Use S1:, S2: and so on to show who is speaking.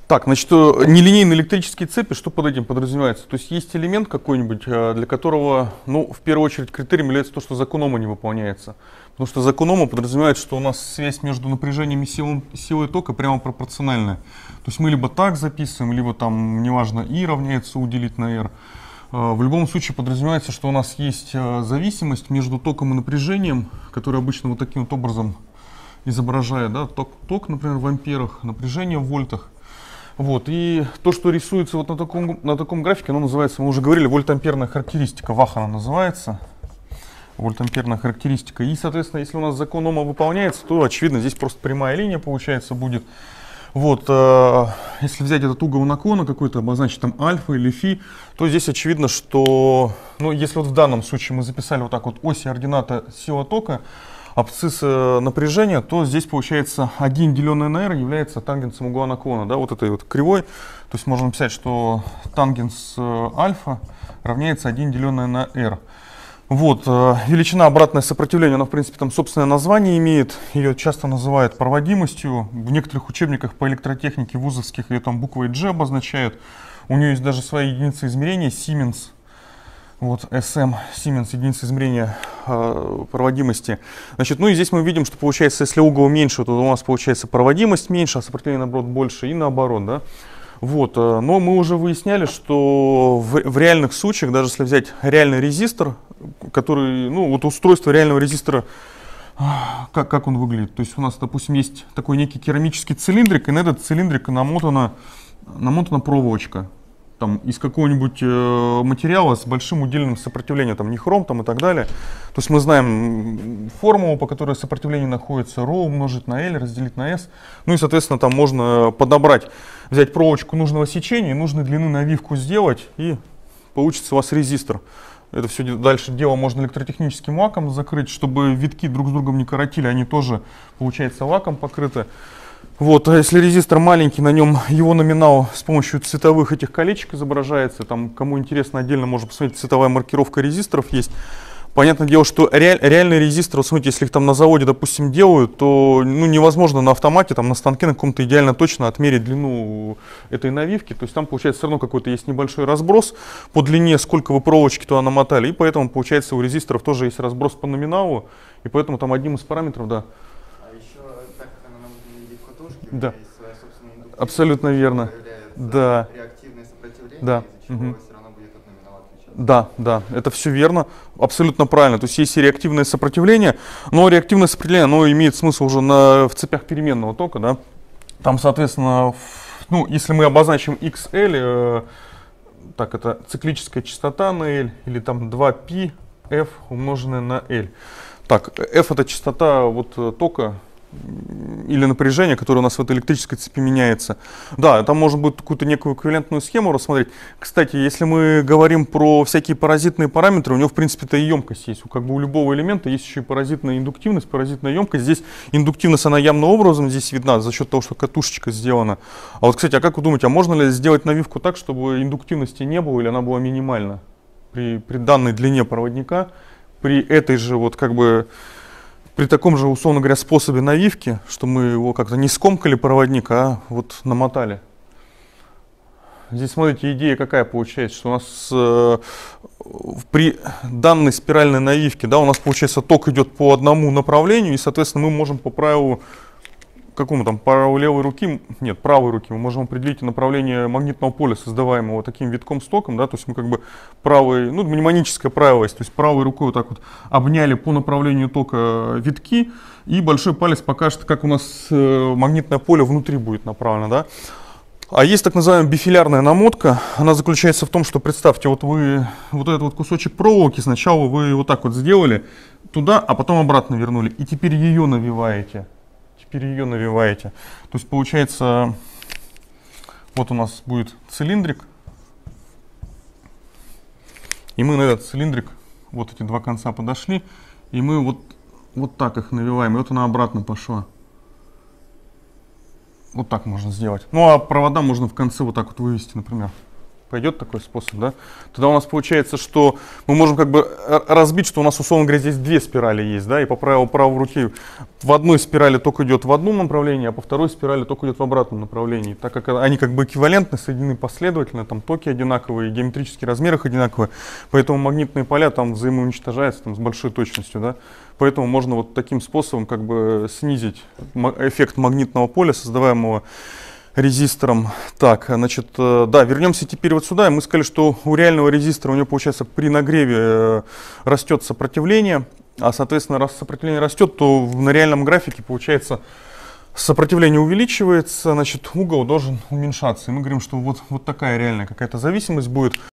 S1: Так, значит, нелинейные электрические цепи, что под этим подразумевается? То есть есть элемент какой-нибудь, для которого, ну, в первую очередь, критерием является то, что закон Ома не выполняется. Потому что закон Ома подразумевает, что у нас связь между напряжением и силой тока прямо пропорциональная. То есть мы либо так записываем, либо там, неважно, I равняется U делить на R. В любом случае подразумевается, что у нас есть зависимость между током и напряжением, который обычно вот таким вот образом изображает, да, ток, например, в амперах, напряжение в вольтах. Вот, и то, что рисуется вот на таком графике, оно называется, мы уже говорили, вольтамперная характеристика, ВАХ она называется, вольтамперная характеристика. И, соответственно, если у нас закон Ома выполняется, то, очевидно, здесь просто прямая линия, получается, будет. Вот, если взять этот угол наклона какой-то, обозначить там альфа или фи, то здесь очевидно, что, ну, если вот в данном случае мы записали вот так вот ось и ордината сила тока, абсцисс напряжения, то здесь получается 1 деленное на r является тангенсом угла наклона, да, вот этой вот кривой. То есть можно написать, что тангенс альфа равняется 1 деленное на r. Вот, величина обратное сопротивление, она в принципе там собственное название имеет, ее часто называют проводимостью. В некоторых учебниках по электротехнике вузовских ее там буквой G обозначают. У нее есть даже своя единица измерения, Siemens. Вот, SM, Siemens, единица измерения проводимости. Значит, ну и здесь мы видим, что получается, если угол меньше, то у нас получается проводимость меньше, а сопротивление, наоборот, больше, и наоборот, да. Вот, но мы уже выясняли, что в реальных случаях, даже если взять реальный резистор, который, ну, вот устройство реального резистора, как он выглядит. То есть у нас, допустим, есть такой некий керамический цилиндрик, и на этот цилиндрик намотана проволочка. Там, из какого-нибудь материала с большим удельным сопротивлением, там, нихром там, и так далее. То есть мы знаем формулу, по которой сопротивление находится, ρ умножить на L, разделить на S. Ну и, соответственно, там можно подобрать, взять проволочку нужного сечения, нужной длины навивку сделать, и получится у вас резистор. Это все дальше дело можно электротехническим лаком закрыть, чтобы витки друг с другом не коротили, они тоже, получается, лаком покрыты. Вот, а если резистор маленький, на нем его номинал с помощью цветовых этих колечек изображается. Там, кому интересно, отдельно можно посмотреть, цветовая маркировка резисторов есть. Понятное дело, что реальные резисторы, вот смотрите, если их там на заводе, допустим, делают, то ну, невозможно на автомате, там, на станке на каком-то идеально точно отмерить длину этой навивки. То есть там, получается, все равно какой-то есть небольшой разброс по длине, сколько вы проволочки туда намотали. И поэтому, получается, у резисторов тоже есть разброс по номиналу. И поэтому там одним из параметров, да. Да, абсолютно верно. Да.
S2: Реактивное сопротивление,
S1: да.
S2: из-за чего все равно будет от номинала отличаться.
S1: Да, да, это все верно, абсолютно правильно. То есть есть и реактивное сопротивление, но реактивное сопротивление, оно имеет смысл уже в цепях переменного тока, да. Там, соответственно, ну, если мы обозначим XL, так, это циклическая частота на L, или там 2π F умноженное на L. Так, F это частота вот тока, или напряжение, которое у нас в этой электрической цепи меняется. Да, там можно будет какую-то некую эквивалентную схему рассмотреть. Кстати, если мы говорим про всякие паразитные параметры, у него в принципе-то и емкость есть. Как бы у любого элемента есть еще и паразитная индуктивность, паразитная емкость. Здесь индуктивность, она явным образом здесь видна за счет того, что катушечка сделана. А вот, кстати, а как вы думаете, а можно ли сделать навивку так, чтобы индуктивности не было или она была минимальна при данной длине проводника, при этой же вот как бы при таком же, условно говоря, способе навивки, что мы его как-то не скомкали проводник, а вот намотали. Здесь, смотрите, идея какая получается, что у нас при данной спиральной навивке, да, у нас, получается, ток идет по одному направлению, и, соответственно, мы можем по правилу, какому там, правой левой руки, нет, правой руки, мы можем определить направление магнитного поля, создаваемого таким витком с током, да, то есть мы как бы правой, ну, мнемоническое правило есть, то есть правой рукой вот так вот обняли по направлению тока витки, и большой палец покажет, как у нас магнитное поле внутри будет направлено, да. А есть так называемая бифилярная намотка, она заключается в том, что, представьте, вот вы вот этот вот кусочек проволоки сначала вы вот так вот сделали туда, а потом обратно вернули, и теперь ее навиваете. То есть получается, вот у нас будет цилиндрик, и мы на этот цилиндрик, вот эти два конца подошли, и мы вот так их навиваем, и вот она обратно пошла. Вот так можно сделать. Ну а провода можно в конце вот так вот вывести, например. Пойдет такой способ, да? Тогда у нас получается, что мы можем как бы разбить, что у нас, условно говоря, здесь две спирали есть, да, и по правилу правой руки в одной спирали ток идет в одном направлении, а по второй спирали ток идет в обратном направлении. Так как они как бы эквивалентны, соединены последовательно, там токи одинаковые, геометрические размеры их одинаковые, поэтому магнитные поля там взаимоуничтожаются там, с большой точностью, да. Поэтому можно вот таким способом как бы снизить эффект магнитного поля, создаваемого резистором. Так, значит, да, вернемся теперь вот сюда. Мы сказали, что у реального резистора у него, получается, при нагреве растет сопротивление, а, соответственно, раз сопротивление растет, то на реальном графике, получается, сопротивление увеличивается, значит, угол должен уменьшаться. И мы говорим, что вот такая реальная какая-то зависимость будет.